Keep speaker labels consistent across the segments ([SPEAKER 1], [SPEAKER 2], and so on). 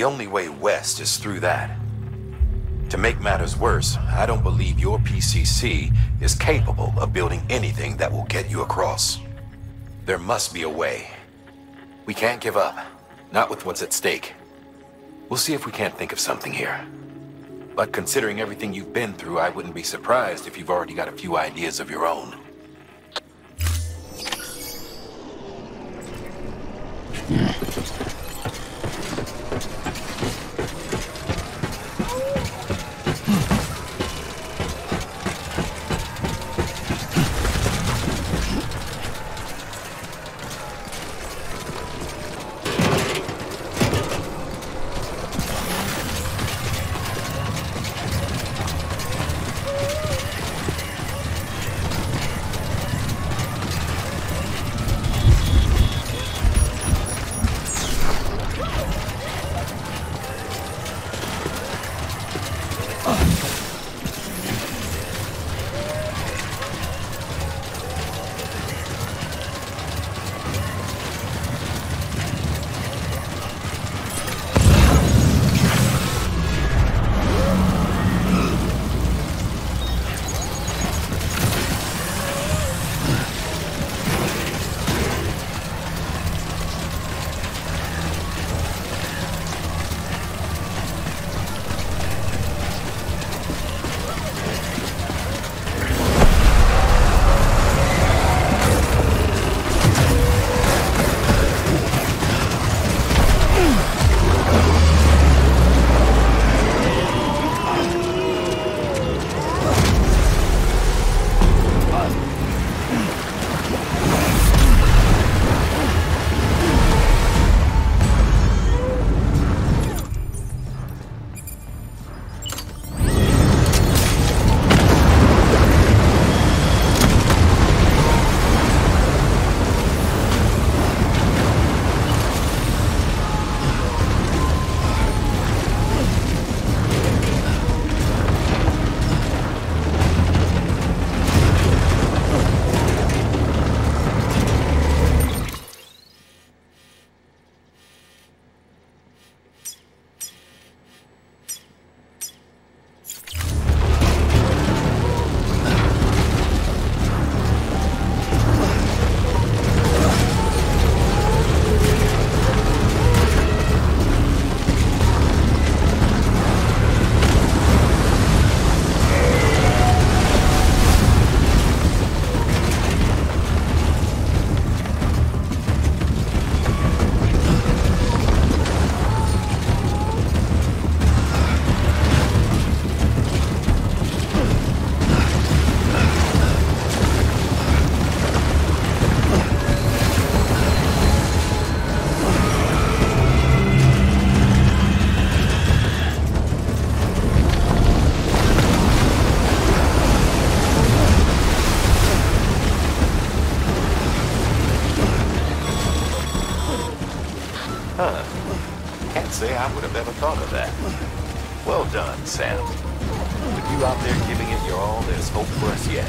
[SPEAKER 1] the only way west is through that. To make matters worse, I don't believe your PCC is capable of building anything that will get you across. There must be a way. We can't give up, not with what's at stake. We'll see if we can't think of something here. But considering everything you've been through, I wouldn't be surprised if you've already got a few ideas of your own.
[SPEAKER 2] say I would have ever thought of that. Well done, Sam. With you out there giving it your all, there's hope for us yet.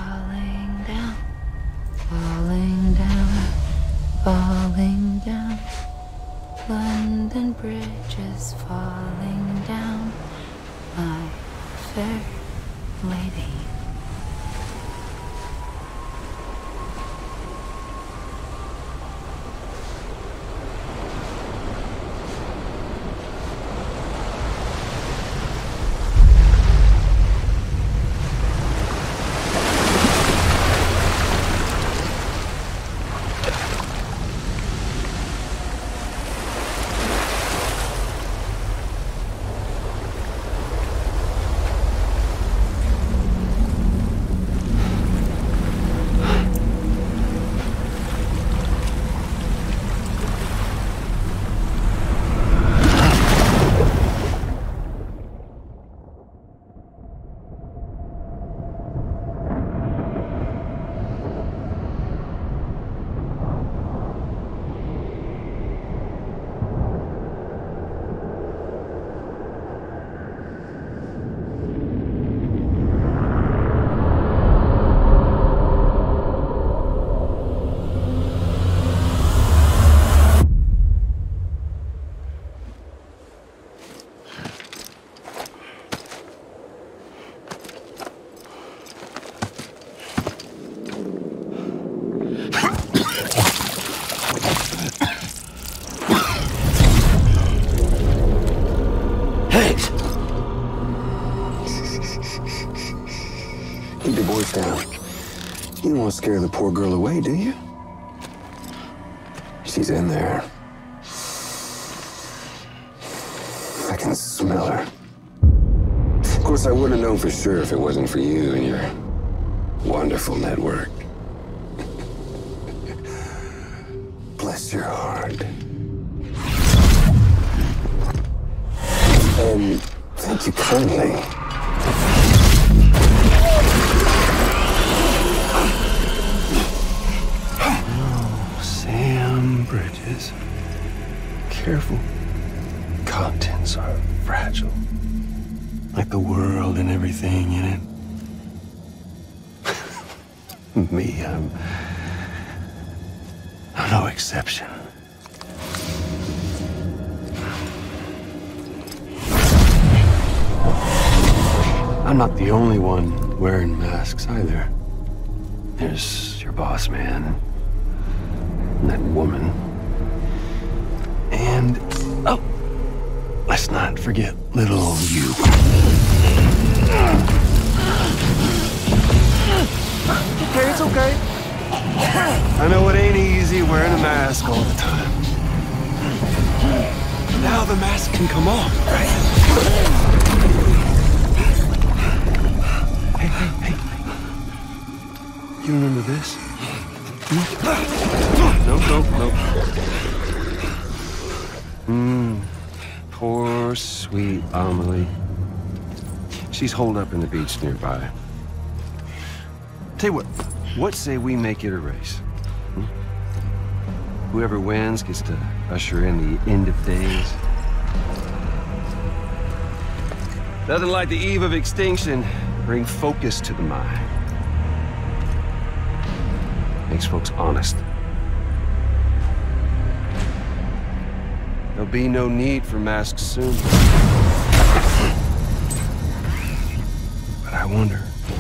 [SPEAKER 3] falling down, falling down, falling down. London Bridge is falling down, my fair lady.
[SPEAKER 4] Down. You don't want to scare the poor girl away, do you? She's in there. I can smell her. Of course, I wouldn't have known for sure if it wasn't for you and your wonderful network. Bless your heart. And thank you kindly. Bridges. Careful. Contents are fragile. Like the world and everything in it. Me, I'm no exception. I'm not the only one wearing masks either. There's your boss man. And that woman. And, oh, let's not forget little you. Okay, it's okay. I know it ain't easy wearing a mask all the time. Now the mask can come off, right? Hey. You remember this? Nope. Poor, sweet Amelie. She's holed up in the beach nearby. Tell you what say we make it a race? Whoever wins gets to usher in the end of days. Nothing like the eve of extinction. Bring focus to the mind. Makes folks honest. There'll be no need for masks soon. But I wonder,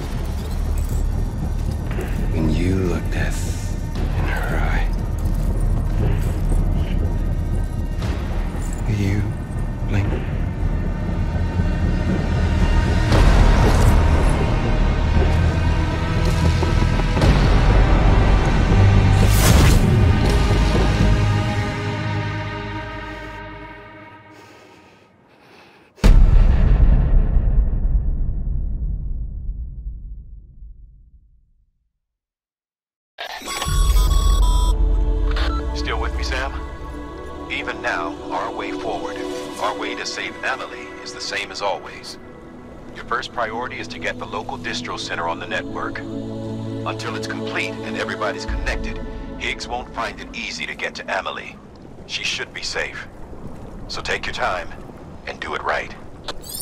[SPEAKER 4] when you look death in her eye, will you blink?
[SPEAKER 1] Still with me, Sam? Even now, our way forward, our way to save Amelie is the same as always. Your first priority is to get the local distro center on the network. Until it's complete and everybody's connected, Higgs won't find it easy to get to Amelie. She should be safe. So take your time and do it right.